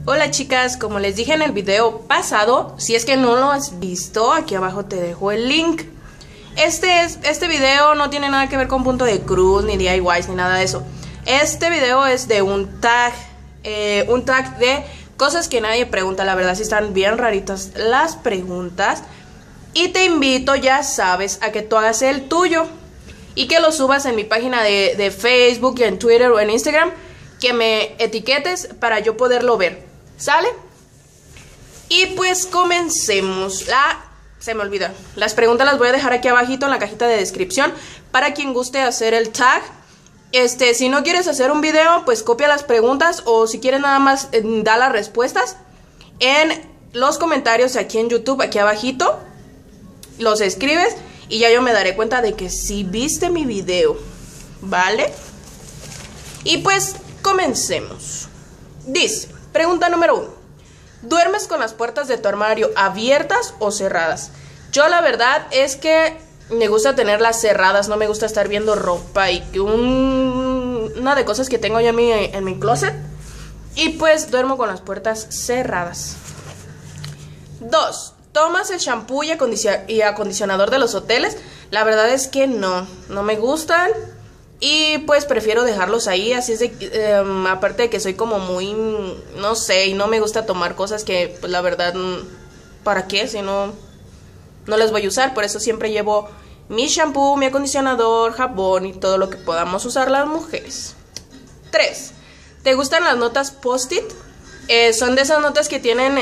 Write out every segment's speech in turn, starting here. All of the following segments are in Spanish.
Hola chicas, como les dije en el video pasado, si es que no lo has visto, aquí abajo te dejo el link. Este video no tiene nada que ver con punto de cruz, ni DIYs, ni nada de eso. Este video es de un tag de cosas que nadie pregunta. La verdad sí están bien raritas las preguntas. Y te invito, ya sabes, a que tú hagas el tuyo y que lo subas en mi página de Facebook, en Twitter o en Instagram, que me etiquetes para yo poderlo ver, ¿sale? Y pues comencemos. Se me olvida, las preguntas las voy a dejar aquí abajito en la cajita de descripción para quien guste hacer el tag. Si no quieres hacer un video, pues copia las preguntas, o si quieres nada más da las respuestas en los comentarios aquí en YouTube, aquí abajito, los escribes y ya yo me daré cuenta de que sí viste mi video, ¿vale? Y pues comencemos. Dice, pregunta número 1. ¿Duermes con las puertas de tu armario abiertas o cerradas? Yo la verdad es que me gusta tenerlas cerradas, no me gusta estar viendo ropa y una de cosas que tengo ya en mi closet. Y pues duermo con las puertas cerradas. 2. ¿Tomas el shampoo y acondicionador de los hoteles? La verdad es que no me gustan. Y pues prefiero dejarlos ahí, así es de aparte de que soy como muy, no sé, y no me gusta tomar cosas que pues la verdad, ¿para qué? Si no las voy a usar. Por eso siempre llevo mi shampoo, mi acondicionador, jabón y todo lo que podamos usar las mujeres. 3. ¿Te gustan las notas post-it? Son de esas notas que tienen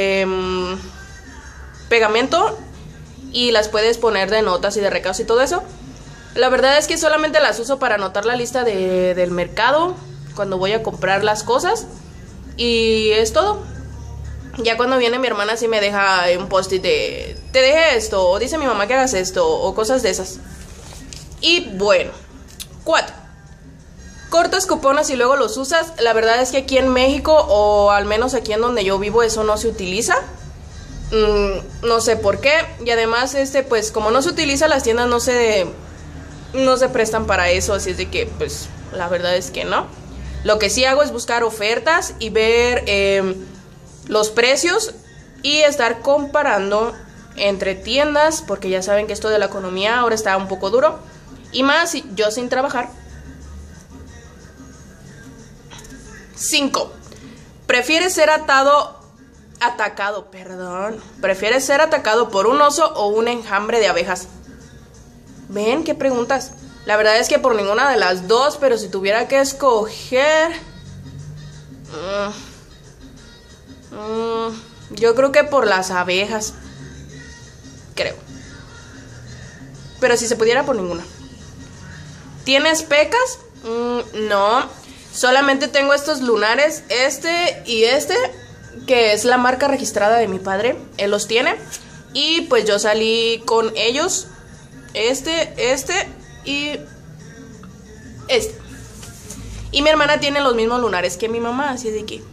pegamento y las puedes poner de notas y de recados y todo eso. La verdad es que solamente las uso para anotar la lista del mercado cuando voy a comprar las cosas, y es todo. Ya cuando viene mi hermana sí me deja un post-it de te dejé esto, o dice mi mamá que hagas esto, o cosas de esas. Y bueno, 4. ¿Cortas cupones y luego los usas? La verdad es que aquí en México, o al menos aquí en donde yo vivo, eso no se utiliza. No sé por qué. Y además pues como no se utiliza, las tiendas no se prestan para eso, así es de que pues la verdad es que no. Lo que sí hago es buscar ofertas y ver los precios y estar comparando entre tiendas, porque ya saben que esto de la economía ahora está un poco duro, y más yo sin trabajar. 5. ¿Prefieres ser ¿Prefieres ser atacado por un oso o un enjambre de abejas? ¿Ven qué preguntas? La verdad es que por ninguna de las dos, pero si tuviera que escoger, yo creo que por las abejas, creo. Pero si se pudiera, por ninguna. ¿Tienes pecas? No, solamente tengo estos lunares, y que es la marca registrada de mi padre. Él los tiene y pues yo salí con ellos. Y mi hermana tiene los mismos lunares que mi mamá, así de que.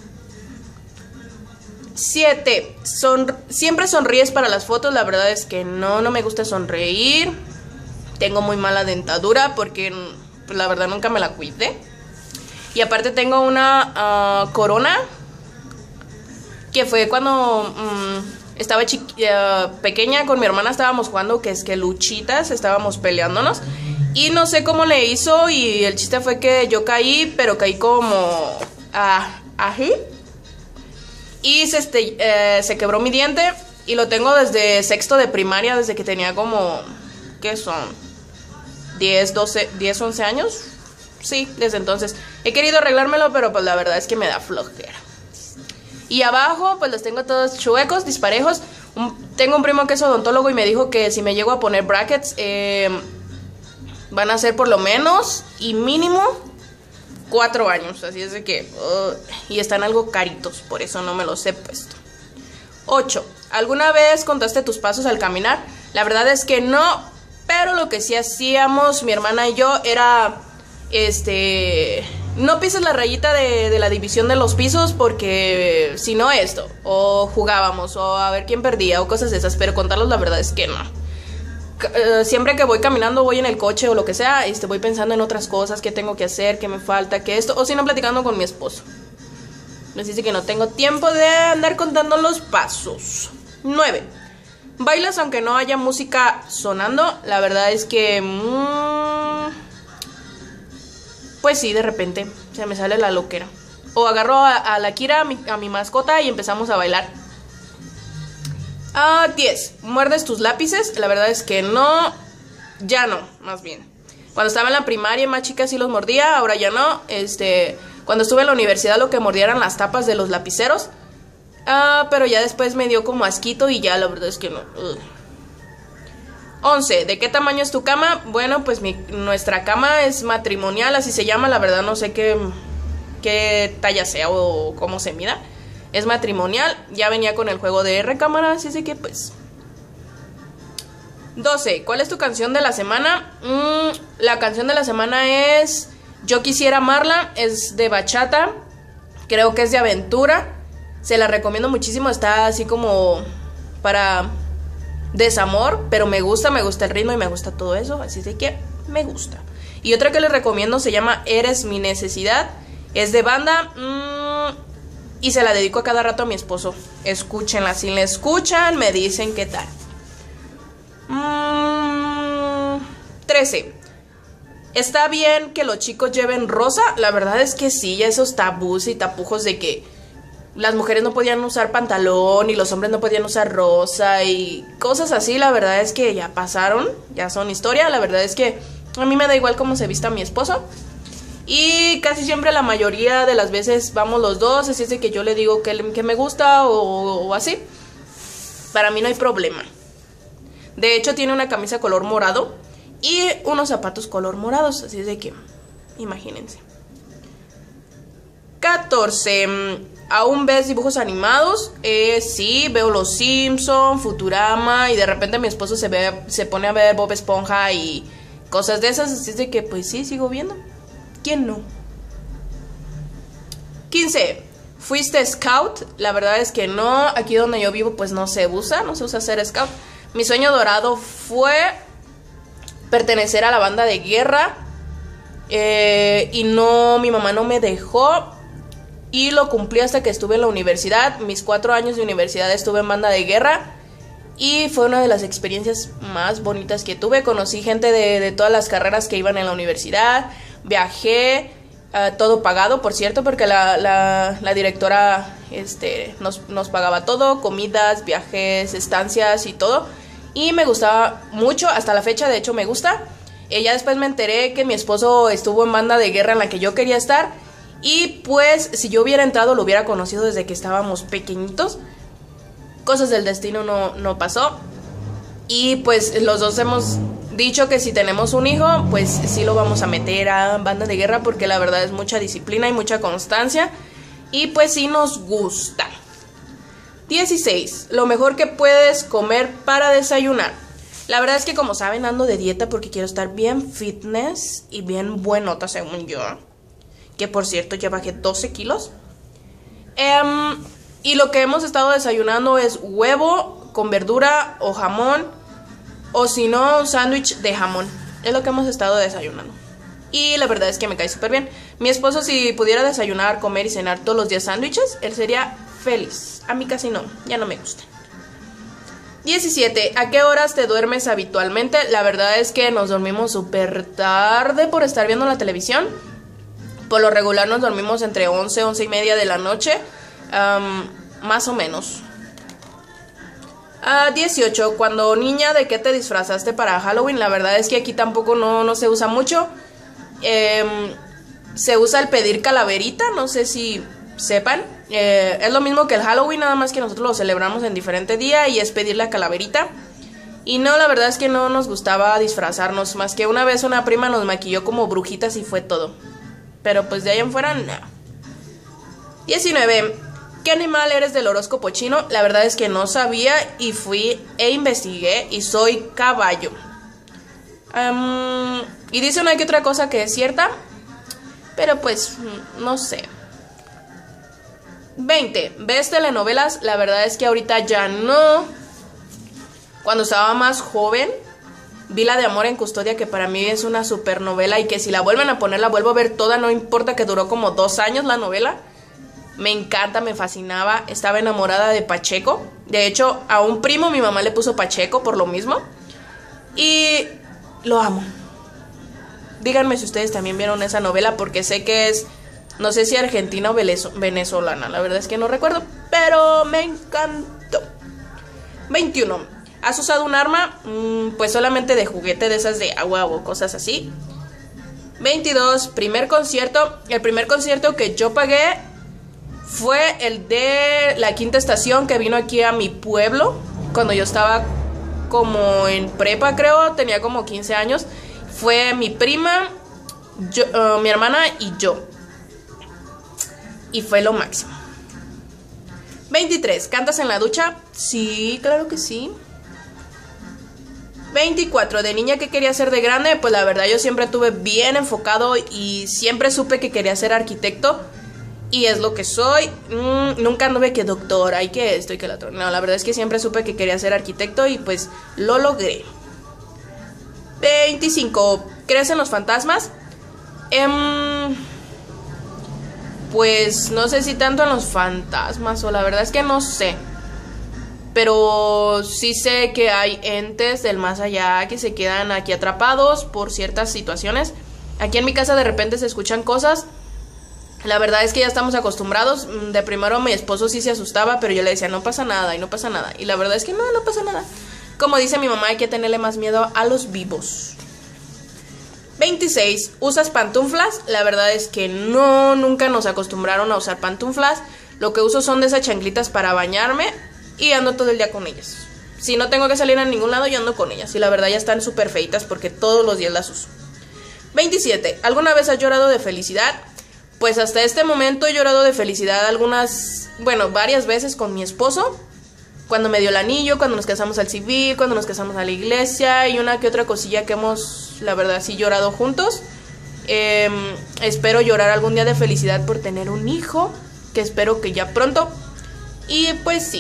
7. ¿Siempre sonríes para las fotos? La verdad es que no me gusta sonreír. Tengo muy mala dentadura porque pues, la verdad nunca me la cuidé. Y aparte tengo una corona que fue cuando estaba pequeña, con mi hermana estábamos jugando que luchitas, estábamos peleándonos y no sé cómo le hizo, y el chiste fue que yo caí, pero caí como ají, y se quebró mi diente, y lo tengo desde sexto de primaria, desde que tenía como, ¿qué son? 10, 11 años. Sí, desde entonces he querido arreglármelo, pero pues la verdad es que me da flojera. Y abajo pues los tengo todos chuecos, disparejos. Tengo un primo que es odontólogo y me dijo que si me llego a poner brackets van a ser por lo menos y mínimo 4 años. Así es de que y están algo caritos, por eso no me los he puesto. 8. ¿Alguna vez contaste tus pasos al caminar? La verdad es que no, pero lo que sí hacíamos mi hermana y yo era no pises la rayita de la división de los pisos, porque si no o jugábamos, o a ver quién perdía, o cosas de esas, pero contarlos la verdad es que no. Siempre que voy caminando, voy en el coche o lo que sea, voy pensando en otras cosas, qué tengo que hacer, qué me falta, qué esto, o si no platicando con mi esposo. Nos dice que no tengo tiempo de andar contando los pasos. 9. Bailas aunque no haya música sonando. La verdad es que... pues sí, de repente se me sale la loquera. O agarro a la Kira, a mi mascota, y empezamos a bailar. 10. ¿Muerdes tus lápices? La verdad es que no. Ya no, más bien. Cuando estaba en la primaria, más chica sí los mordía. Ahora ya no. Cuando estuve en la universidad, lo que mordía eran las tapas de los lapiceros. Pero ya después me dio como asquito y ya la verdad es que no. 11. ¿De qué tamaño es tu cama? Bueno, pues nuestra cama es matrimonial, así se llama. La verdad no sé qué talla sea o cómo se mida. Es matrimonial. Ya venía con el juego de recámara, así que pues... 12. ¿Cuál es tu canción de la semana? La canción de la semana es Yo Quisiera Amarla. Es de bachata. Creo que es de aventura. Se la recomiendo muchísimo. Está así como para desamor, pero me gusta el ritmo y me gusta todo eso, así de que me gusta. Y otra que les recomiendo se llama Eres mi necesidad. Es de banda. Y se la dedico a cada rato a mi esposo. Escúchenla. Si la escuchan, me dicen qué tal. 13. ¿Está bien que los chicos lleven rosa? La verdad es que sí, esos tabús y tapujos de que las mujeres no podían usar pantalón y los hombres no podían usar rosa y cosas así, la verdad es que ya pasaron, ya son historia. La verdad es que a mí me da igual cómo se vista mi esposo. Y casi siempre, la mayoría de las veces, vamos los dos, así es de que yo le digo que me gusta o así. Para mí no hay problema. De hecho, tiene una camisa color morado y unos zapatos color morados, así es de que, imagínense. 14. ¿Aún ves dibujos animados? Sí, veo Los Simpson, Futurama, y de repente mi esposo se pone a ver Bob Esponja y cosas de esas, así es de que pues sí, sigo viendo. ¿Quién no? 15. ¿Fuiste scout? La verdad es que no. Aquí donde yo vivo pues no se usa ser scout. Mi sueño dorado fue pertenecer a la banda de guerra. Y no, mi mamá no me dejó. Y lo cumplí hasta que estuve en la universidad. Mis 4 años de universidad estuve en banda de guerra. Y fue una de las experiencias más bonitas que tuve. Conocí gente de todas las carreras que iban en la universidad. Viajé, todo pagado, por cierto, porque la directora nos pagaba todo. Comidas, viajes, estancias y todo. Y me gustaba mucho, hasta la fecha de hecho me gusta. Ya después me enteré que mi esposo estuvo en banda de guerra en la que yo quería estar. Y pues si yo hubiera entrado lo hubiera conocido desde que estábamos pequeñitos. Cosas del destino no pasó. Y pues los dos hemos dicho que si tenemos un hijo, pues sí lo vamos a meter a banda de guerra, porque la verdad es mucha disciplina y mucha constancia. Y pues sí nos gusta. 16. Lo mejor que puedes comer para desayunar. La verdad es que, como saben, ando de dieta porque quiero estar bien fitness y bien buenota, según yo. Que por cierto ya bajé 12 kilos. Y lo que hemos estado desayunando es huevo con verdura o jamón. O si no, un sándwich de jamón. Es lo que hemos estado desayunando. Y la verdad es que me cae súper bien. Mi esposo, si pudiera desayunar, comer y cenar todos los días sándwiches, él sería feliz. A mí casi no, ya no me gusta. 17. ¿A qué horas te duermes habitualmente? La verdad es que nos dormimos súper tarde por estar viendo la televisión. Por lo regular nos dormimos entre 11, 11 y media de la noche. Más o menos. 18. Cuando niña, ¿de qué te disfrazaste para Halloween? La verdad es que aquí tampoco no se usa mucho. Se usa el pedir calaverita, no sé si sepan. Es lo mismo que el Halloween, nada más que nosotros lo celebramos en diferente día y es pedir la calaverita. Y no, la verdad es que no nos gustaba disfrazarnos, más que una vez una prima nos maquilló como brujitas y fue todo. Pero pues de ahí en fuera, no. 19. ¿Qué animal eres del horóscopo chino? La verdad es que no sabía y fui e investigué y soy caballo. Y dice una que otra cosa que es cierta, pero pues no sé. 20. ¿Ves telenovelas? La verdad es que ahorita ya no. Cuando estaba más joven vi la de Amor en Custodia, que para mí es una supernovela y que si la vuelven a poner la vuelvo a ver toda, no importa que duró como 2 años la novela. Me encanta, me fascinaba. Estaba enamorada de Pacheco. De hecho, a un primo mi mamá le puso Pacheco por lo mismo. Y lo amo. Díganme si ustedes también vieron esa novela, porque sé que es, no sé si argentina o venezolana. La verdad es que no recuerdo, pero me encantó. 21. ¿Has usado un arma? Pues solamente de juguete, de esas de agua o cosas así. 22. Primer concierto. El primer concierto que yo pagué fue el de La Quinta Estación, que vino aquí a mi pueblo cuando yo estaba como en prepa, creo. Tenía como 15 años. Fue mi prima, yo, mi hermana y yo. Y fue lo máximo. 23. ¿Cantas en la ducha? Sí, claro que sí. 24. ¿De niña qué quería ser de grande? Pues la verdad yo siempre tuve bien enfocado y siempre supe que quería ser arquitecto. Y es lo que soy. Nunca anduve que doctora y que esto y que lo otro. No, la verdad es que siempre supe que quería ser arquitecto y pues lo logré. 25. ¿Crees en los fantasmas? Pues no sé si tanto en los fantasmas, o la verdad es que no sé. Pero sí sé que hay entes del más allá que se quedan aquí atrapados por ciertas situaciones. Aquí en mi casa de repente se escuchan cosas. La verdad es que ya estamos acostumbrados. De primero mi esposo sí se asustaba, pero yo le decía no pasa nada y no pasa nada. Y la verdad es que no pasa nada. Como dice mi mamá, hay que tenerle más miedo a los vivos. 26. ¿Usas pantuflas? La verdad es que no, nunca nos acostumbraron a usar pantuflas. Lo que uso son de esas chanclitas para bañarme y ando todo el día con ellas. Si no tengo que salir a ningún lado, yo ando con ellas. Y la verdad ya están súper feitas porque todos los días las uso. 27. ¿Alguna vez has llorado de felicidad? Pues hasta este momento he llorado de felicidad varias veces con mi esposo. Cuando me dio el anillo, cuando nos casamos al civil, cuando nos casamos a la iglesia y una que otra cosilla que hemos, la verdad, sí llorado juntos. Espero llorar algún día de felicidad por tener un hijo, que espero que ya pronto. Y pues sí.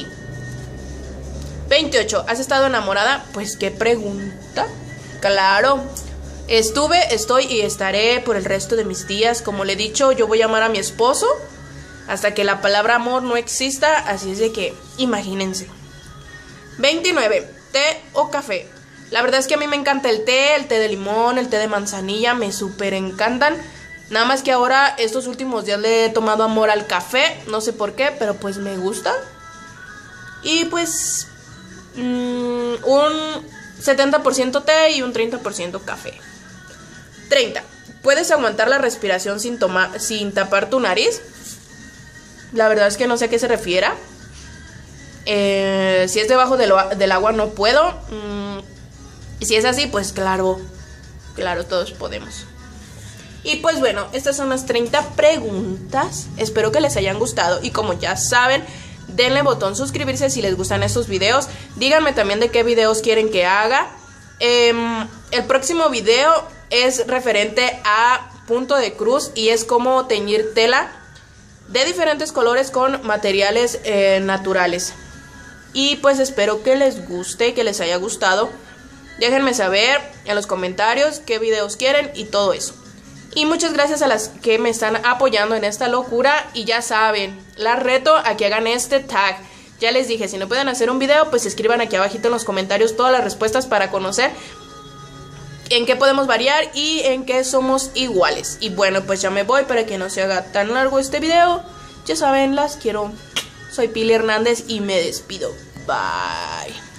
28. ¿Has estado enamorada? Pues qué pregunta. Claro. Estoy y estaré por el resto de mis días. Como le he dicho, yo voy a amar a mi esposo hasta que la palabra amor no exista, así es de que imagínense. 29. ¿Té o café? La verdad es que a mí me encanta el té de limón, el té de manzanilla, me súper encantan. Nada más que ahora, estos últimos días le he tomado amor al café, no sé por qué, pero pues me gusta. Y pues un 70% té y un 30% café. 30. ¿Puedes aguantar la respiración sin tapar tu nariz? La verdad es que no sé a qué se refiera. Si es debajo del agua no puedo. Si es así, pues claro, todos podemos. Y pues bueno, estas son las 30 preguntas. Espero que les hayan gustado. Y como ya saben, denle botón suscribirse si les gustan estos videos. Díganme también de qué videos quieren que haga. El próximo video es referente a punto de cruz y es como teñir tela de diferentes colores con materiales naturales. Y pues espero que les guste, que les haya gustado. Déjenme saber en los comentarios qué videos quieren y todo eso. Y muchas gracias a las que me están apoyando en esta locura. Y ya saben, las reto a que hagan este tag. Ya les dije, si no pueden hacer un video, pues escriban aquí abajito en los comentarios todas las respuestas para conocer en qué podemos variar y en qué somos iguales. Y bueno, pues ya me voy para que no se haga tan largo este video. Ya saben, las quiero. Soy Pili Hernández y me despido. Bye.